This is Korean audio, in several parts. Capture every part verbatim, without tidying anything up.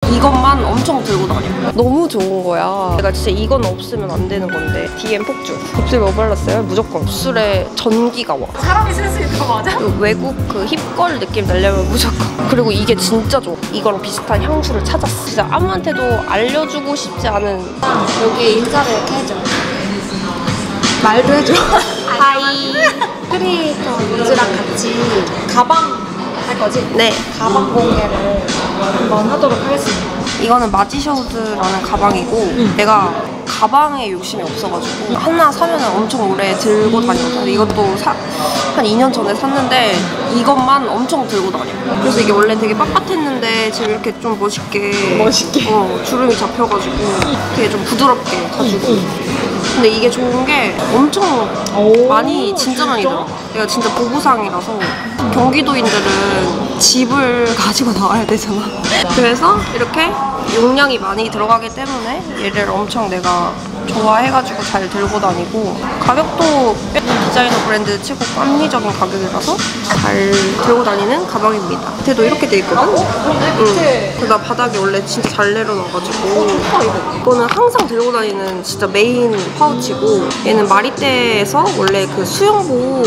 이것만 엄청 들고 다녀. 너무 좋은 거야. 내가 진짜 이건 없으면 안 되는 건데. 디엠 폭주. 입술 뭐 발랐어요? 무조건 입술에 전기가 와. 사람이 쓸 수 있는 거 맞아? 그 외국 그 힙걸 느낌 내려면 무조건. 그리고 이게 진짜 좋아. 이거랑 비슷한 향수를 찾았어. 진짜 아무한테도 알려주고 싶지 않은. 여기 인사를 이렇게 해줘. 말도 해줘. 하이. 크리에이터 분즈랑 같이 가방 할 거지? 네. 가방 공개를 한번 하도록 하겠습니다. 이거는 마지셔우드라는 가방이고 음. 내가 가방에 욕심이 없어가지고 하나 사면 엄청 오래 들고 다니거든. 이것도 사, 한 이 년 전에 샀는데 이것만 엄청 들고 다녀. 그래서 이게 원래 되게 빳빳했는데 지금 이렇게 좀 멋있게 멋있게 어, 주름이 잡혀가지고 되게 좀 부드럽게 가지고 근데 이게 좋은 게 엄청 많이 진짜 많이 들어. 내가 진짜 보부상이라서 경기도인들은 집을 가지고 나와야 되잖아. 그래서 이렇게 용량이 많이 들어가기 때문에 얘를 엄청 내가 좋아해가지고 잘 들고 다니고 가격도 디자이너 브랜드 치고 합리적인 가격이라서 잘 들고 다니는 가방입니다. 밑에도 이렇게 돼 있거든? 응. 나 바닥에 원래 진짜 잘 내려놔가지고 이거는 항상 들고 다니는 진짜 메인 파우치고 얘는 마리떼에서 원래 그 수영복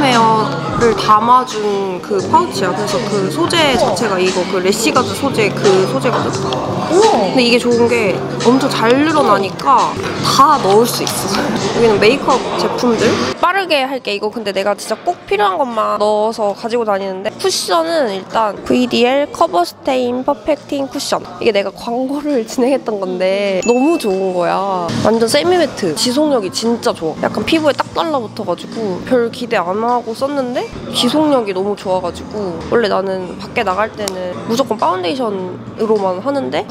스위메어를 담아준 그 파우치야. 그래서 그 소재 자체가 이거 그 래시가드 소재 그 소재거든? 근데 이게 좋은 게 엄청 잘 늘어나니까 다 넣을 수 있어. 여기는 메이크업 제품들 빠르게 할게. 이거 근데 내가 진짜 꼭 필요한 것만 넣어서 가지고 다니는데 쿠션은 일단 브이디엘 커버 스테인 퍼펙팅 쿠션. 이게 내가 광고를 진행했던 건데 너무 좋은 거야. 완전 세미매트. 지속력이 진짜 좋아. 약간 피부에 딱 달라붙어가지고 별 기대 안 하고 썼는데 지속력이 너무 좋아가지고 원래 나는 밖에 나갈 때는 무조건 파운데이션으로만 하는데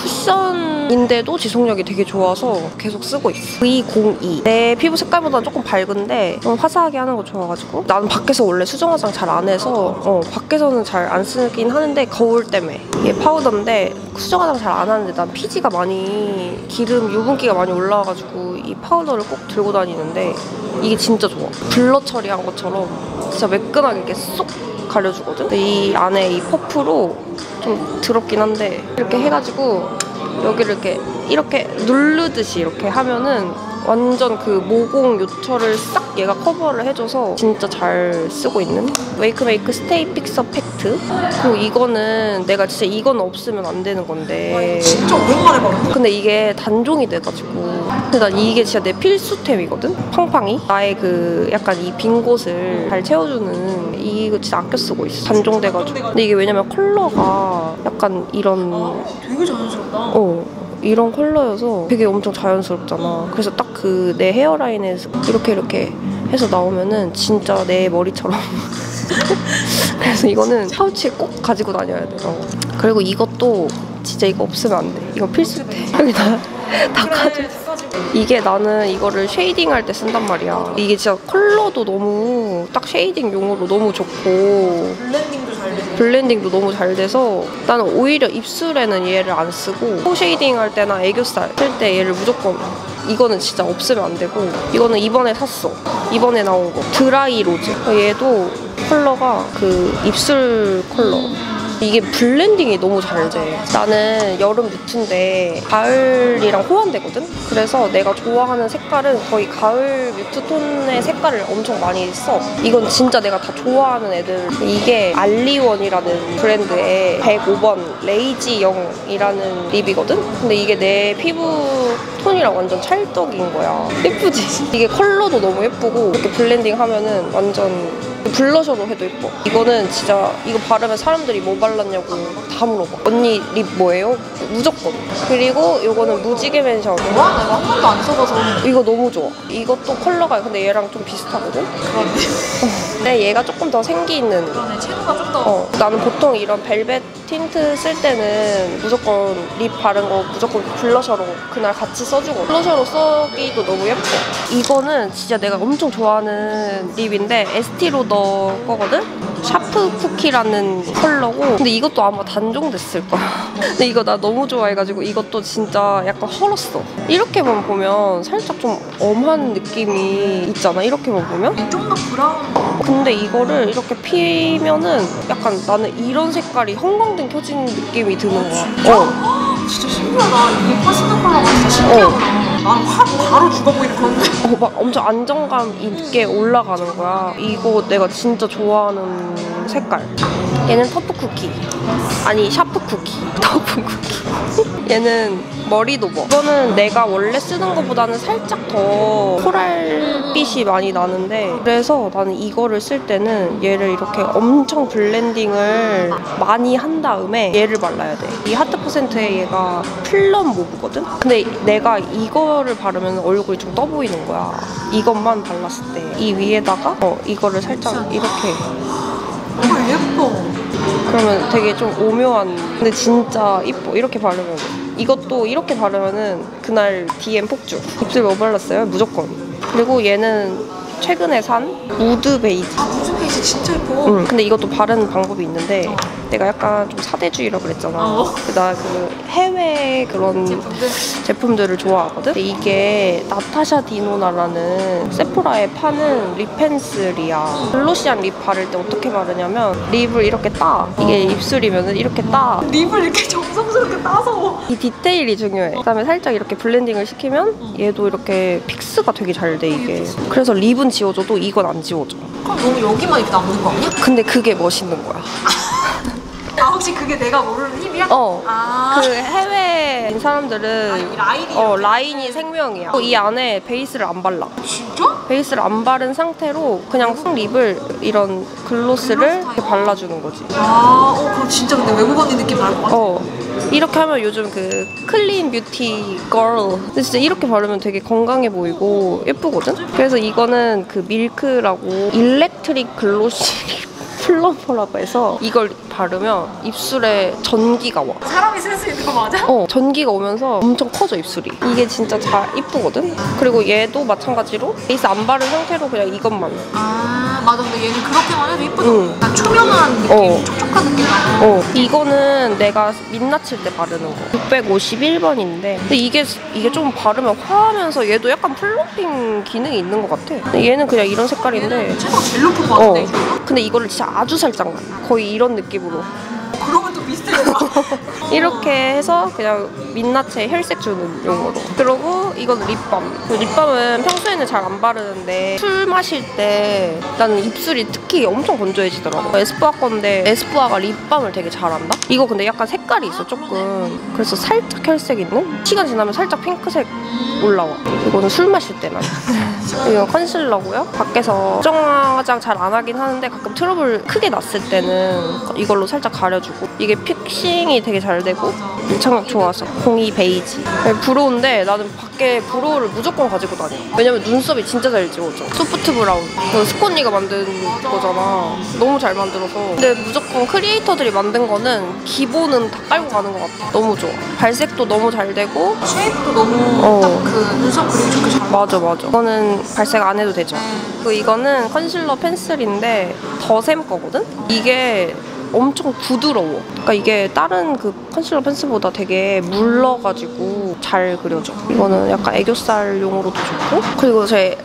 쿠션인데도 지속력이 되게 좋아서 계속 쓰고 있어. 브이 공이. 내 피부 색깔보다는 조금 밝은데 좀 화사하게 하는 거 좋아가지고 나는 밖에서 원래 수정 화장 잘 안 해서 어, 밖에서는 잘 안 쓰긴 하는데 거울 때문에. 이게 파우더인데 수정 화장 잘 안 하는데 난 피지가 많이 기름 유분기가 많이 올라와가지고 이 파우더를 꼭 들고 다니는데 이게 진짜 좋아. 블러 처리한 것처럼 진짜 매끈하게 이렇게 쏙 가려주거든? 근데 이 안에 이 퍼프로 좀 더럽긴 한데 이렇게 해가지고 여기를 이렇게 이렇게 누르듯이 이렇게 하면은 완전 그 모공 요철을 싹 얘가 커버를 해줘서 진짜 잘 쓰고 있는 웨이크메이크 스테이 픽서 팩트. 그리고 이거는 내가 진짜 이건 없으면 안 되는 건데 진짜 오랜만에 봤는데? 근데 이게 단종이 돼가지고 근데 난 이게 진짜 내 필수템이거든? 팡팡이 나의 그 약간 이 빈 곳을 잘 채워주는 이거 진짜 아껴 쓰고 있어. 단종돼가지고. 근데 이게 왜냐면 컬러가 약간 이런 아, 되게 자연스럽다. 어 이런 컬러여서 되게 엄청 자연스럽잖아. 그래서 딱 그 내 헤어라인에서 이렇게 이렇게 해서 나오면은 진짜 내 머리처럼 그래서 이거는 파우치에 꼭 가지고 다녀야 돼. 어. 그리고 이것도 진짜 이거 없으면 안 돼. 이거 필수템. 여기 다, 다 가지고. 이게 나는 이거를 쉐이딩 할 때 쓴단 말이야. 이게 진짜 컬러도 너무 딱 쉐이딩용으로 너무 좋고 블렌딩도 잘 되고 블렌딩도 너무 잘 돼서 나는 오히려 입술에는 얘를 안 쓰고 코 쉐이딩 할 때나 애교살 쓸 때 얘를 무조건 이거는 진짜 없으면 안 되고 이거는 이번에 샀어. 이번에 나온 거 드라이 로즈. 얘도 컬러가 그 입술 컬러. 이게 블렌딩이 너무 잘 돼. 나는 여름 뮤트인데 가을이랑 호환되거든? 그래서 내가 좋아하는 색깔은 거의 가을 뮤트 톤의 색깔을 엄청 많이 써. 이건 진짜 내가 다 좋아하는 애들. 이게 알리원이라는 브랜드의 백오 번 레이지영이라는 립이거든? 근데 이게 내 피부 톤이랑 완전 찰떡인 거야. 예쁘지? 이게 컬러도 너무 예쁘고 이렇게 블렌딩 하면은 완전 블러셔로 해도 예뻐. 이거는 진짜 이거 바르면 사람들이 뭐 발랐냐고 다 물어봐. 언니 립 뭐예요? 무조건. 그리고 이거는 무지개 맨션. 와? 내가 한 번도 안 써봐서. 이거 너무 좋아. 이것도 컬러가 근데 얘랑 좀 비슷하거든? 그러네. 근데 얘가 조금 더 생기 있는. 그러네. 채도가 좀 더. 어, 나는 보통 이런 벨벳 틴트 쓸 때는 무조건 립 바른 거 무조건 블러셔로 그날 같이 써주고 블러셔로 쓰기도 너무 예뻐. 이거는 진짜 내가 엄청 좋아하는 립인데 에스티로더 거거든? 샤프 쿠키라는 컬러고 근데 이것도 아마 단종됐을 거야. 근데 이거 나 너무 좋아해가지고 이것도 진짜 약간 헐었어. 이렇게만 보면 살짝 좀 엄한 느낌이 있잖아. 이렇게만 보면 좀 더 브라운. 근데 이거를 이렇게 피면은 약간 나는 이런 색깔이 형광등 켜진 느낌이 드는 거야. 어. 진짜 신기하다. 이게 파스텔 컬러가 진짜 신기하구나. 나는 확 바로 죽어 보이는 건데. 어, 막 엄청 안정감 있게 올라가는 거야. 이거 내가 진짜 좋아하는 색깔. 얘는 터프 쿠키. 아니, 샤프 쿠키. 터프 쿠키. 얘는 머리 도버. 이거는 내가 원래 쓰는 것보다는 살짝 더 코랄빛이 많이 나는데, 그래서 나는 이거를 쓸 때는 얘를 이렇게 엄청 블렌딩을 많이 한 다음에 얘를 발라야 돼. 이 하트 퍼센트의 얘가 플럼 모브거든? 근데 내가 이거를 바르면 얼굴이 좀 떠 보이는 거야. 이것만 발랐을 때. 이 위에다가 어, 이거를 살짝 이렇게. 어, 예뻐. 그러면 되게 좀 오묘한, 근데 진짜 이뻐. 이렇게 바르면. 이것도 이렇게 바르면은 그날 디엠 폭주. 입술 뭐 발랐어요? 무조건. 그리고 얘는 최근에 산 무드 베이지. 아, 무드 베이지 진짜 예뻐. 응. 근데 이것도 바르는 방법이 있는데, 내가 약간 좀 사대주의라 그랬잖아. 어. 나 그 해외 그런 제품들? 제품들을 좋아하거든? 근데 이게 나타샤 디노나라는 세포라에 파는 립 펜슬이야. 글로시한 립 바를 때 어떻게 바르냐면, 립을 이렇게 따. 이게 입술이면은 이렇게 따. 립을 이렇게 정성스럽게 따서. 이 디테일이 중요해. 그다음에 살짝 이렇게 블렌딩을 시키면 얘도 이렇게 픽스가 되게 잘 돼, 이게. 그래서 립은 지워져도 이건 안 지워져. 그럼 너무 여기만 이렇게 남는 거 아니야? 근데 그게 멋있는 거야. 아, 혹시 그게 내가 모르는 힙이야? 어. 아. 그 해외인 사람들은 아, 이 라인이 어, 이렇게 라인이 생명이야. 이 안에 베이스를 안 발라. 진짜? 베이스를 안 바른 상태로 그냥 훅 립을 이런 글로스를 이렇게 발라주는 거지. 아, 어, 그럼 진짜 근데 외국 언니 느낌 날 것 같아. 어. 이렇게 하면 요즘 그 클린 뷰티 걸. 근데 진짜 이렇게 바르면 되게 건강해 보이고 예쁘거든? 그래서 이거는 그 밀크라고 일렉트릭 글로시 플럼퍼라고 해서 이걸 바르면 입술에 전기가 와. 사람이 쓸 수 있는 거 맞아? 어, 전기가 오면서 엄청 커져, 입술이. 이게 진짜 잘 이쁘거든? 그리고 얘도 마찬가지로 베이스 안 바른 상태로 그냥 이것만. 아, 맞아. 근데 얘는 그렇게만 해도 이쁘다. 응. 약간 초면한 느낌, 어. 촉촉한 느낌 나고. 어, 이거는 내가 민낯일 때 바르는 거. 육백오십일 번인데. 근데 이게, 이게 좀 바르면 화하면서 얘도 약간 플럼핑 기능이 있는 것 같아. 근데 얘는 그냥 이런 색깔인데. 최고 제일 높은 거 어. 같은데, 이거? 근데 이거를 진짜 아주 살짝만. 거의 이런 느낌으로. 그러면 또 비슷해졌다. 이렇게 해서 그냥 민낯에 혈색 주는 용어로. 그리고 이건 립밤. 그 립밤은 평소에는 잘 안 바르는데 술 마실 때 나는 입술이 특히 엄청 건조해지더라고. 에스쁘아 건데 에스쁘아가 립밤을 되게 잘한다? 이거 근데 약간 색깔이 있어, 조금. 그래서 살짝 혈색 있는? 시간 지나면 살짝 핑크색 올라와. 이거는 술 마실 때만. 이거 컨실러고요. 밖에서 수정 화장 잘 안 하긴 하는데 가끔 트러블 크게 났을 때는 이걸로 살짝 가려주고. 이게 픽싱이 되게 잘 되고 밀착력 좋아서. 공이 베이지. 브로우인데 나는 밖에 브로우를 무조건 가지고 다녀. 왜냐면 눈썹이 진짜 잘 지워져. 소프트 브라운. 그 스콘니가 만든 거잖아. 너무 잘 만들어서. 근데 무조건 크리에이터들이 만든 거는 기본은 다 깔고 가는 것 같아. 너무 좋아. 발색도 너무 잘 되고. 쉐입도 너무 어. 딱 그 눈썹 그리기 좋게 잘 맞아 맞아. 이거는 발색 안 해도 되죠. 그 이거는 컨실러 펜슬인데 더샘 거거든? 이게 엄청 부드러워. 그러니까 이게 다른 그 컨실러 펜슬보다 되게 물러가지고 잘 그려져. 이거는 약간 애교살용으로도 좋고. 그리고 제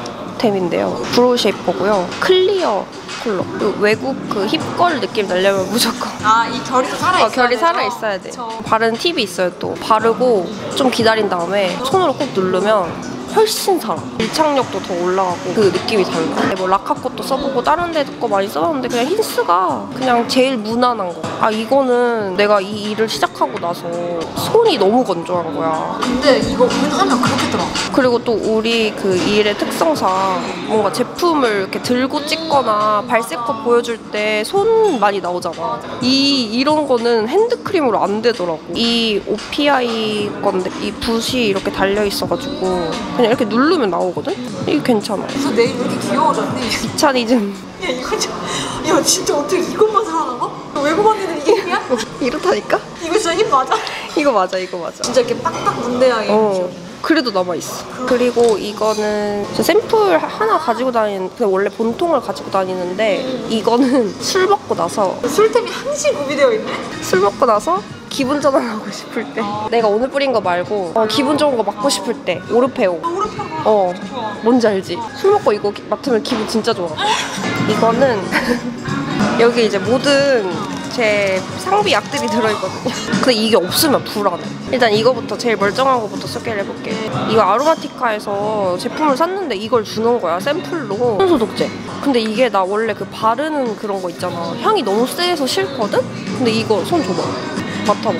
필수템인데요. 브로우 쉐이퍼고요. 클리어 컬러. 그 외국 그 힙걸 느낌 나려면 무조건. 아, 이 결이 또 살아있어야 어, 결이 되죠? 살아있어야 돼. 그쵸. 바르는 팁이 있어요 또. 바르고 좀 기다린 다음에 손으로 꼭 누르면 훨씬 살아. 밀착력도 더 올라가고 그 느낌이 달라. 뭐 라카 것도 써보고 다른 데 거 많이 써봤는데 그냥 힌스가 그냥 제일 무난한 거. 아, 이거는 내가 이 일을 시작하고 나서 손이 너무 건조한 거야. 근데 이거 은하면 그렇겠더라. 그리고 또 우리 그 일의 특성상 뭔가 제품을 이렇게 들고 찍거나 발색컷 보여줄 때 손 많이 나오잖아. 이 이런 거는 핸드크림으로 안 되더라고. 이 오피아이 건데 이 붓이 이렇게 달려 있어가지고 그냥 이렇게 누르면 나오거든? 이게 괜찮아. 그래서 내일 왜 이렇게 귀여워졌니? 이차니즘. 야, 이거 좀, 야, 진짜 어떻게 이것만 살아남아? 외국 언니들 이게 힙이야? 이렇다니까? 이거 진짜 힙 맞아? 이거 맞아, 이거 맞아. 진짜 이렇게 빡빡 문대하게. 어. 그래도 남아있어. 그리고 이거는 저 샘플 하나 가지고 다니는, 그냥 원래 본통을 가지고 다니는데 이거는 술 먹고 나서 술템이 항시 구비되어 있네? 술 먹고 나서 기분 전환하고 싶을 때 내가 오늘 뿌린 거 말고 어, 기분 좋은 거 맡고 싶을 때 오르페오. 아, 오르페오. 어, 좋아. 뭔지 알지? 술 먹고 이거 기- 맡으면 기분 진짜 좋아. 이거는 여기 이제 모든 제 상비 약들이 들어있거든요. 근데 이게 없으면 불안해. 일단 이거부터 제일 멀쩡한 거부터 소개를 해볼게. 이거 아로마티카에서 제품을 샀는데 이걸 주는 거야, 샘플로. 손소독제. 근데 이게 나 원래 그 바르는 그런 거 있잖아. 향이 너무 세서 싫거든? 근데 이거 손 줘봐. 맡아봐.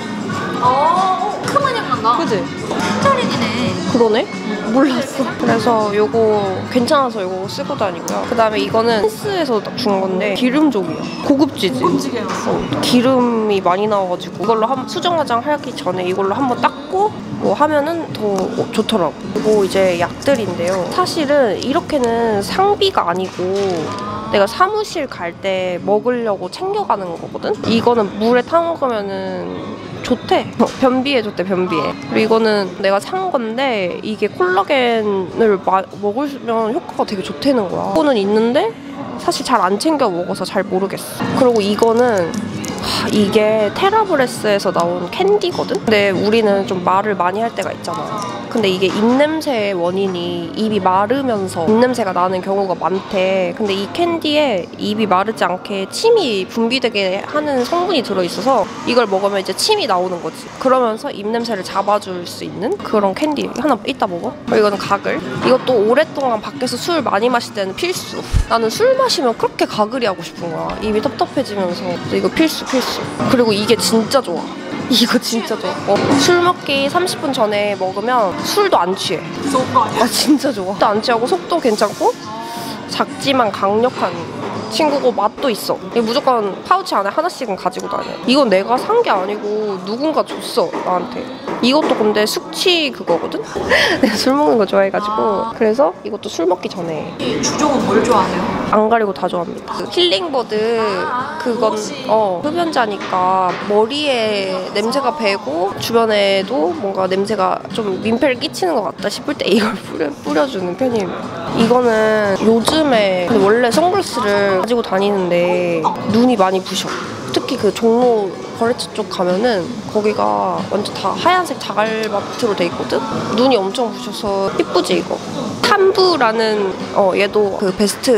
어, 크만 향 난다. 그지? 흰자린이네. 그러네? 몰랐어. 그래서 요거 괜찮아서 요거 쓰고 다니고요. 그 다음에 이거는 힌스에서 준 건데 기름족이야. 고급지지? 고급지게 어, 기름이 많이 나와가지고 이걸로 한 수정 화장 하기 전에 이걸로 한번 닦고 뭐 하면은 더 좋더라고. 그리고 이제 약들인데요. 사실은 이렇게는 상비가 아니고 내가 사무실 갈 때 먹으려고 챙겨가는 거거든? 이거는 물에 타 먹으면은 좋대. 어, 변비에 좋대, 변비에. 그리고 이거는 내가 산 건데 이게 콜라겐을 마, 먹으면 효과가 되게 좋다는 거야. 이거는 있는데 사실 잘 안 챙겨 먹어서 잘 모르겠어. 그리고 이거는 하, 이게 테라브레스에서 나온 캔디거든? 근데 우리는 좀 말을 많이 할 때가 있잖아. 근데 이게 입냄새의 원인이 입이 마르면서 입냄새가 나는 경우가 많대. 근데 이 캔디에 입이 마르지 않게 침이 분비되게 하는 성분이 들어있어서 이걸 먹으면 이제 침이 나오는 거지. 그러면서 입냄새를 잡아줄 수 있는 그런 캔디. 하나 이따 먹어. 그리고 이거는 가글. 이것도 오랫동안 밖에서 술 많이 마실 때는 필수. 나는 술 마시면 그렇게 가글이 하고 싶은 거야. 입이 텁텁해지면서. 이거 필수 필수. 그리고 이게 진짜 좋아. 이거 진짜 좋아. 어, 술 먹기 삼십 분 전에 먹으면 술도 안 취해. 좋은 거 아니야? 아 진짜 좋아. 술도 안 취하고 속도 괜찮고 작지만 강력한 친구고 맛도 있어. 이거 무조건 파우치 안에 하나씩은 가지고 다녀. 이건 내가 산 게 아니고 누군가 줬어, 나한테. 이것도 근데 숙취 그거거든? 내가 술 먹는 거 좋아해가지고. 아. 그래서 이것도 술 먹기 전에. 이 주종은 뭘 좋아하세요? 안 가리고 다 좋아합니다. 그 힐링보드 아, 그건 혹시. 어 흡연자니까 머리에 냄새가 배고 주변에도 뭔가 냄새가 좀 민폐를 끼치는 것 같다 싶을 때 이걸 뿌려, 뿌려주는 편입니다. 이거는 요즘에 근데 원래 선글라스를 가지고 다니는데 눈이 많이 부셔. 특히 그 종로 거래처 쪽 가면은 거기가 완전 다 하얀색 자갈마트로 돼 있거든? 눈이 엄청 부셔서 이쁘지 이거? 탐부라는 어 얘도 그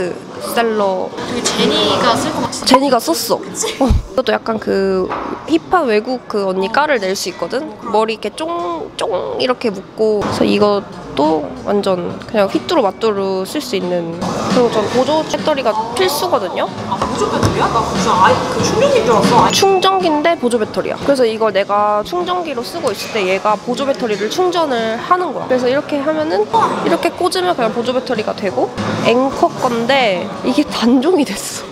베스트셀러. 되게 제니가 쓸 것 같아. 제니가 썼어. 어, 이것도 약간 그 힙한 외국 그 언니 깔을 낼 수 있거든? 머리 이렇게 쫑쫑 이렇게 묶고. 그래서 이것도 완전 그냥 휘뚜루 마뚜루 쓸 수 있는. 그리고 전 보조 배터리가 필수거든요? 아, 보조 배터리야? 나 무슨 아이 그 충전기인 줄 알았어. 아이. 충전기인데 보조 배터리야. 그래서 이걸 내가 충전기로 쓰고 있을 때 얘가 보조 배터리를 충전을 하는 거야. 그래서 이렇게 하면은 이렇게 꽂으면 그냥 보조 배터리가 되고. 앵커 건데 이게 단종이 됐어.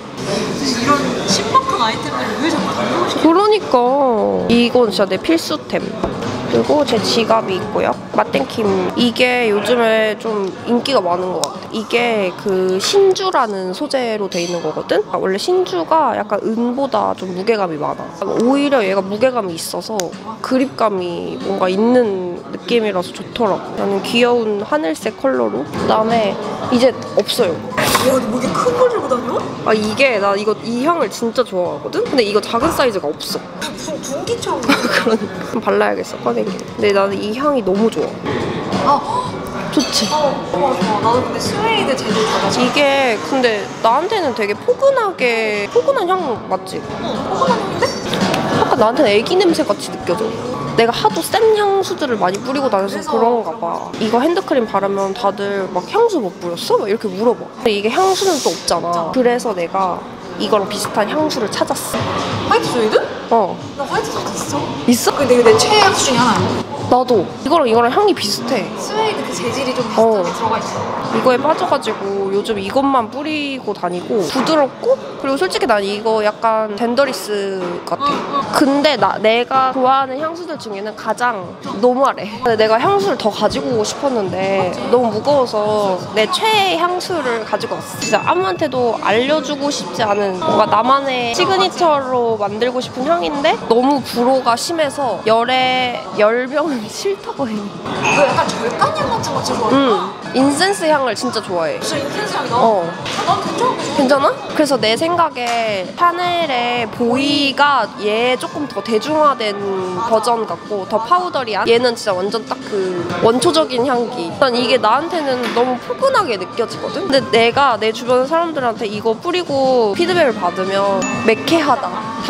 이런 신박한 아이템들을 왜 자꾸 단종시켜? 그러니까 이건 진짜 내 필수템. 그리고 제 지갑이 있고요. 맛땡킴. 이게 요즘에 좀 인기가 많은 것 같아. 이게 그 신주라는 소재로 돼 있는 거거든? 원래 신주가 약간 은보다 좀 무게감이 많아. 오히려 얘가 무게감이 있어서 그립감이 뭔가 있는 느낌이라서 좋더라고. 나는 귀여운 하늘색 컬러로. 그다음에 이제 없어요. 야, 뭐 이렇게 큰 걸 들고 다녀? 아 이게 나 이거 이 향을 진짜 좋아하거든? 근데 이거 작은 사이즈가 없어. 무슨 둔기처럼. 그러니까 좀 발라야겠어, 꺼내기. 근데 나는 이 향이 너무 좋아. 아, 좋지? 어, 좋아, 좋아. 나도 근데 스웨이드 제일 좋아하잖아. 이게 근데 나한테는 되게 포근하게 포근한 향 맞지? 응, 포근한데? 약간 나한테는 애기 냄새 같이 느껴져. 내가 하도 센 향수들을 많이 뿌리고 다녀서 그래서 그런가 봐. 이거 핸드크림 바르면 다들 막 향수 못 뿌렸어? 막 이렇게 물어봐. 근데 이게 향수는 또 없잖아. 그래서 내가 이거랑 비슷한 향수를 찾았어. 화이트 스웨이드? 어. 나 화이트 스웨이드 있어. 있어? 근데 이게 내 최애 향수 중에 하나야. 나도. 이거랑 이거랑 향이 비슷해. 스웨이드 그 재질이 좀 비슷하게 어. 들어가 있어. 이거에 빠져가지고 요즘 이것만 뿌리고 다니고 부드럽고 그리고 솔직히 난 이거 약간 덴더리스 같아. 근데 나 내가 좋아하는 향수들 중에는 가장 노멀해. 근데 내가 향수를 더 가지고 오고 싶었는데 너무 무거워서 내 최애 향수를 가지고 왔어. 진짜 아무한테도 알려주고 싶지 않은 뭔가 나만의 시그니처로 만들고 싶은 향인데 너무 불호가 심해서 열에 열병은 싫다고 해. 너 약간 절간향 같은 거 진짜 좋아하는구나. 응. 인센스 향을 진짜 좋아해. 진짜 인센스 향이다. 어. 난 괜찮은데. 괜찮아? 그래서 내 생각에 샤넬의 보이가 얘 조금 더 대중화된 버전 같고 더 파우더리한 얘는 진짜 완전 딱 그 원초적인 향기. 난 이게 나한테는 너무 포근하게 느껴지거든? 근데 내가 내 주변 사람들한테 이거 뿌리고 피드백을 받으면 매캐하다,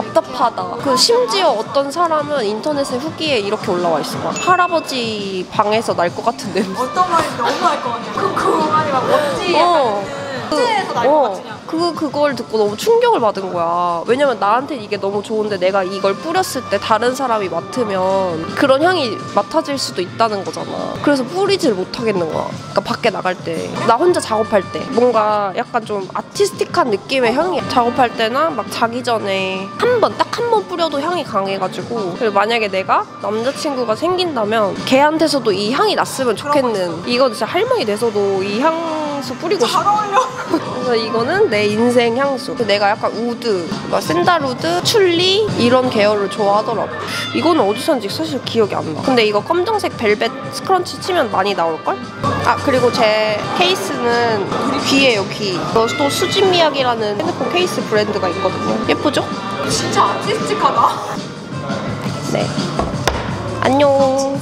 답답하다. 그 심지어 어떤 사람은 인터넷에 후기에 이렇게 올라와 있어. 막 할아버지 방에서 날 것 같은 냄새. 어떤 말인지 너무 알 것 같아. 쿵쿵하니 막 먼지 어. 약간 날 것 어, 같으냐. 그, 그걸 듣고 너무 충격을 받은 거야. 왜냐면 나한테 이게 너무 좋은데 내가 이걸 뿌렸을 때 다른 사람이 맡으면 그런 향이 맡아질 수도 있다는 거잖아. 그래서 뿌리질 못하겠는 거야. 그러니까 밖에 나갈 때, 나 혼자 작업할 때 뭔가 약간 좀 아티스틱한 느낌의 향이 작업할 때나 막 자기 전에 한 번, 딱 한 번 뿌려도 향이 강해가지고 그리고 만약에 내가 남자친구가 생긴다면 걔한테서도 이 향이 났으면 좋겠는 이건 진짜 할머니 돼서도 이 향수 뿌리고 싶어. 잘 어울려. 그래서 이거는 내 인생 향수. 내가 약간 우드, 막 샌달우드, 튤리 이런 계열을 좋아하더라고. 이거는 어디서 샀는지 사실 기억이 안 나. 근데 이거 검정색 벨벳 스크런치 치면 많이 나올걸? 아 그리고 제 케이스는 귀예요, 귀. 또 수진미약이라는 핸드폰 케이스 브랜드가 있거든요. 예쁘죠? 진짜 아티스틱하다. 네. 안녕.